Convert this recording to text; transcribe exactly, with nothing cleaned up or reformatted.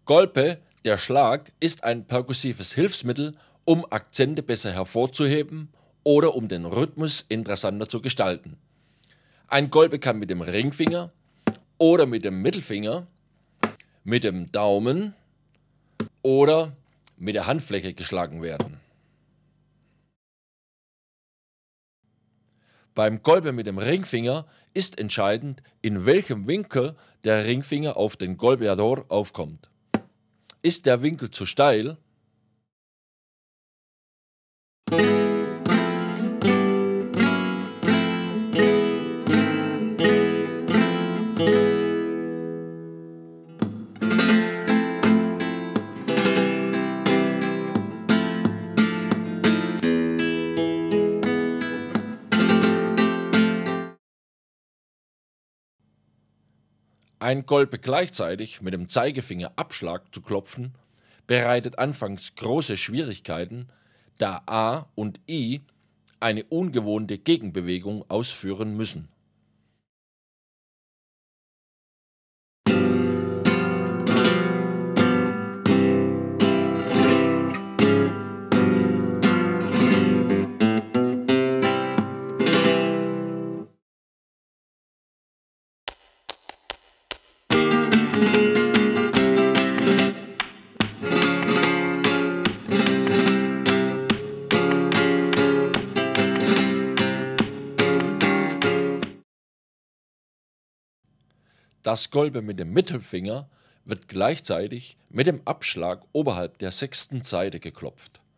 Golpe, der Schlag, ist ein perkussives Hilfsmittel, um Akzente besser hervorzuheben oder um den Rhythmus interessanter zu gestalten. Ein Golpe kann mit dem Ringfinger oder mit dem Mittelfinger, mit dem Daumen oder mit der Handfläche geschlagen werden. Beim Golpe mit dem Ringfinger ist entscheidend, in welchem Winkel der Ringfinger auf den Golpeador aufkommt. Ist der Winkel zu steil, ein Golpe gleichzeitig mit dem Zeigefinger Abschlag zu klopfen, bereitet anfangs große Schwierigkeiten, da A und I eine ungewohnte Gegenbewegung ausführen müssen. Das Golpe mit dem Mittelfinger wird gleichzeitig mit dem Abschlag oberhalb der sechsten Saite geklopft.